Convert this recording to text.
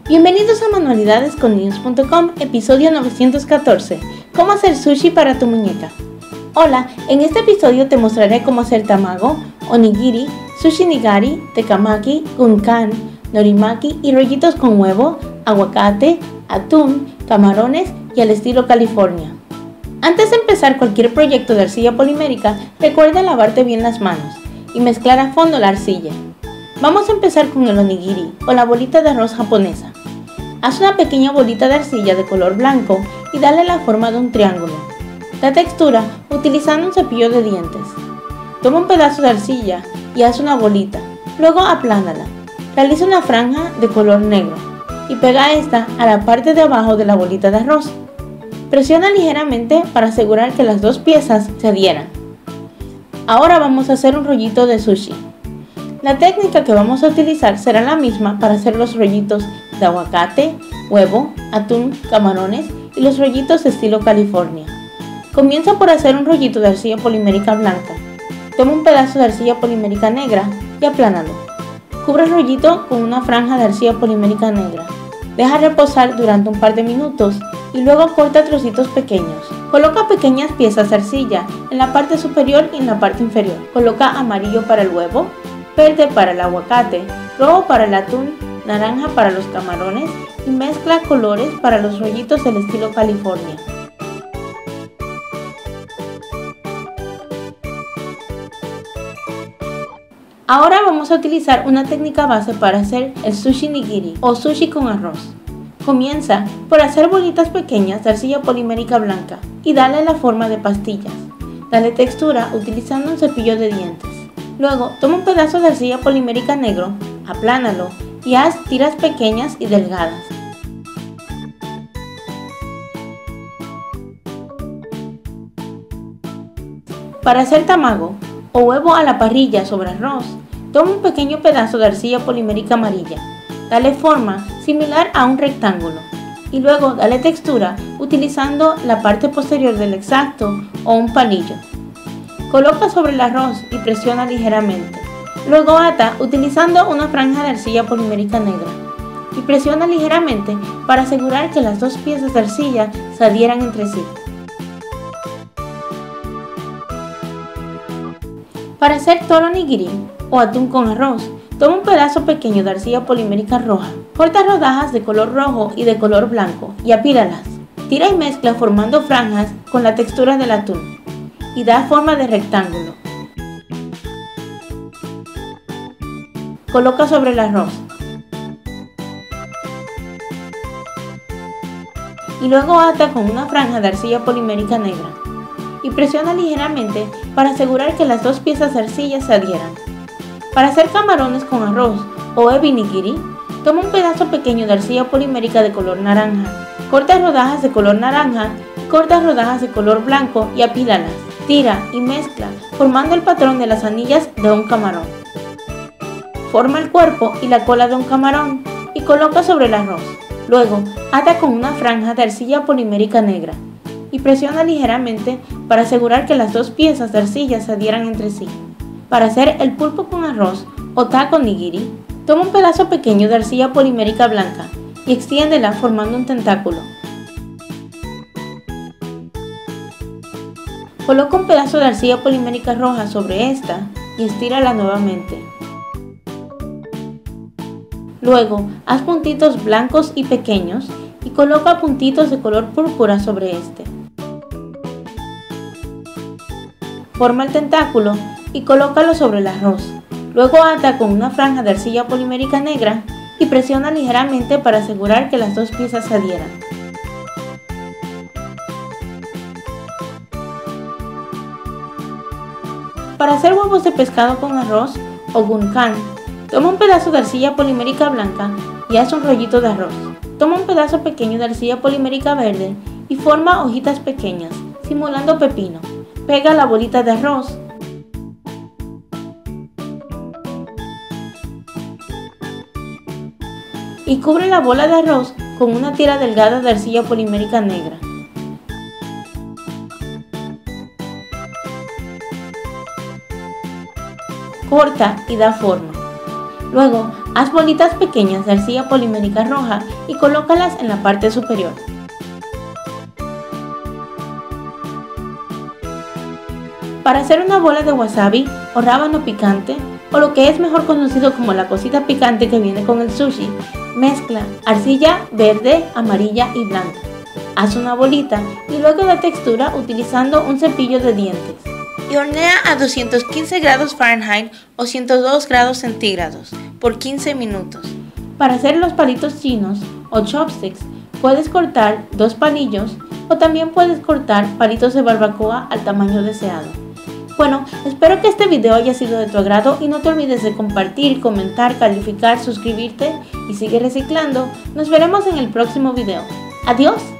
Bienvenidos a manualidadesconniños.com, episodio 914. ¿Cómo hacer sushi para tu muñeca? Hola, en este episodio te mostraré cómo hacer tamago, onigiri, sushi nigari, tekamaki, gunkan, norimaki y rollitos con huevo, aguacate, atún, camarones y al estilo California. Antes de empezar cualquier proyecto de arcilla polimérica, recuerda lavarte bien las manos y mezclar a fondo la arcilla. Vamos a empezar con el onigiri o la bolita de arroz japonesa. Haz una pequeña bolita de arcilla de color blanco y dale la forma de un triángulo. Da textura utilizando un cepillo de dientes. Toma un pedazo de arcilla y haz una bolita, luego aplánala. Realiza una franja de color negro y pega esta a la parte de abajo de la bolita de arroz. Presiona ligeramente para asegurar que las dos piezas se adhieran. Ahora vamos a hacer un rollito de sushi. La técnica que vamos a utilizar será la misma para hacer los rollitos de aguacate, huevo, atún, camarones y los rollitos estilo California. Comienza por hacer un rollito de arcilla polimérica blanca. Toma un pedazo de arcilla polimérica negra y aplánalo. Cubre el rollito con una franja de arcilla polimérica negra. Deja reposar durante un par de minutos y luego corta trocitos pequeños. Coloca pequeñas piezas de arcilla en la parte superior y en la parte inferior. Coloca amarillo para el huevo, verde para el aguacate, rojo para el atún, naranja para los camarones y mezcla colores para los rollitos del estilo California. Ahora vamos a utilizar una técnica base para hacer el sushi nigiri o sushi con arroz. Comienza por hacer bolitas pequeñas de arcilla polimérica blanca y dale la forma de pastillas. Dale textura utilizando un cepillo de dientes. Luego, toma un pedazo de arcilla polimérica negro, aplánalo y haz tiras pequeñas y delgadas. Para hacer tamago o huevo a la parrilla sobre arroz, toma un pequeño pedazo de arcilla polimérica amarilla. Dale forma similar a un rectángulo y luego dale textura utilizando la parte posterior del exacto o un palillo. Coloca sobre el arroz y presiona ligeramente. Luego ata utilizando una franja de arcilla polimérica negra y presiona ligeramente para asegurar que las dos piezas de arcilla se adhieran entre sí. Para hacer toro nigiri o atún con arroz, toma un pedazo pequeño de arcilla polimérica roja, corta rodajas de color rojo y de color blanco y apílalas. Tira y mezcla formando franjas con la textura del atún y da forma de rectángulo. Coloca sobre el arroz y luego ata con una franja de arcilla polimérica negra y presiona ligeramente para asegurar que las dos piezas de arcilla se adhieran. Para hacer camarones con arroz o ebi nigiri, toma un pedazo pequeño de arcilla polimérica de color naranja, corta rodajas de color naranja y corta rodajas de color blanco y apílalas. Tira y mezcla formando el patrón de las anillas de un camarón. Forma el cuerpo y la cola de un camarón y coloca sobre el arroz. Luego, ata con una franja de arcilla polimérica negra y presiona ligeramente para asegurar que las dos piezas de arcilla se adhieran entre sí. Para hacer el pulpo con arroz o taco nigiri, toma un pedazo pequeño de arcilla polimérica blanca y extiéndela formando un tentáculo. Coloca un pedazo de arcilla polimérica roja sobre esta y estírala nuevamente. Luego, haz puntitos blancos y pequeños y coloca puntitos de color púrpura sobre este. Forma el tentáculo y colócalo sobre el arroz. Luego ata con una franja de arcilla polimérica negra y presiona ligeramente para asegurar que las dos piezas se adhieran. Para hacer huevos de pescado con arroz o gunkan, toma un pedazo de arcilla polimérica blanca y haz un rollito de arroz. Toma un pedazo pequeño de arcilla polimérica verde y forma hojitas pequeñas, simulando pepino. Pega la bolita de arroz y cubre la bola de arroz con una tira delgada de arcilla polimérica negra. Corta y da forma. Luego, Haz bolitas pequeñas de arcilla polimérica roja y colócalas en la parte superior. Para hacer una bola de wasabi o rábano picante, o lo que es mejor conocido como la cosita picante que viene con el sushi, mezcla arcilla verde, amarilla y blanca. Haz una bolita y luego la textura utilizando un cepillo de dientes. Y hornea a 215 grados Fahrenheit o 102 grados centígrados por 15 minutos. Para hacer los palitos chinos o chopsticks, puedes cortar 2 palillos o también puedes cortar palitos de barbacoa al tamaño deseado. Bueno, espero que este video haya sido de tu agrado y no te olvides de compartir, comentar, calificar, suscribirte y sigue reciclando. Nos veremos en el próximo video. ¡Adiós!